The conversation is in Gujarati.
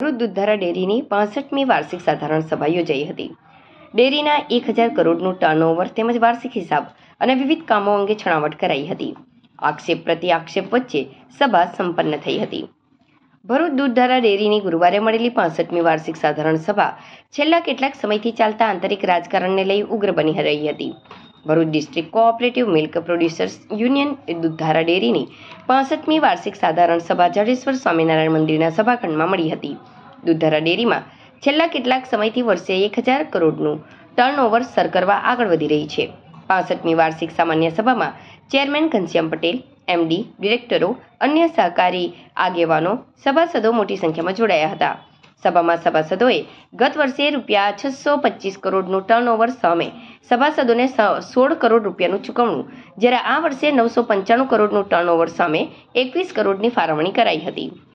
ભરૂચ દૂધધારા ડેરીની 65મી વાર્ષિક સાધારણ સભા યોજાઈ હતી. ડેરીના 1000 કરોડનું ટર્નઓવર તેમજ વાર્ષિક હિસાબ અને વિવિધ કામો અંગે છણાવટ કરાઈ હતી. આક્ષેપ પ્રતિ આક્ષેપ વચ્ચે સભા સંપન્ન થઈ હતી. ભરૂચ દૂધધારા ડેરીની ગુરુવારે મળેલી 65મી વાર્ષિક સાધારણ સભા છેલ્લા કેટલાક સમયથી ચાલતા આંતરિક રાજકારણને લઈ ઉગ્ર બની રહી હતી. Bharuch district cooperative milk producers union Dudhdhara ડેરીની 65મી વાર્ષિક સાધારણ સભા જડેશ્વર સ્વામિનારાયણ મંદિરના સભાખંડમાં મળી હતી. દૂધધારા ડેરીમાં છેલ્લા કેટલાક સમયથી વર્ષે 1000 કરોડનું ટર્નઓવર સર કરવા આગળ વધી રહી છે. 65મી વાર્ષિક સામાન્ય સભામાં ચેરમેન ઘનશ્યામ પટેલ, એમડી, ડિરેક્ટરો, અન્ય સહકારી આગેવાનો, સભાસદો મોટી સંખ્યામાં જોડાયા હતા. સભામાં સભાસદોએ ગત વર્ષે ₹625 કરોડનું ટર્નઓવર સામે સભાસદોને 16 કરોડ રૂપિયાનું ચૂકવણું, જ્યારે આ વર્ષે 995 કરોડનું ટર્નઓવર સામે 21 કરોડની ફાળવણી કરાઈ હતી.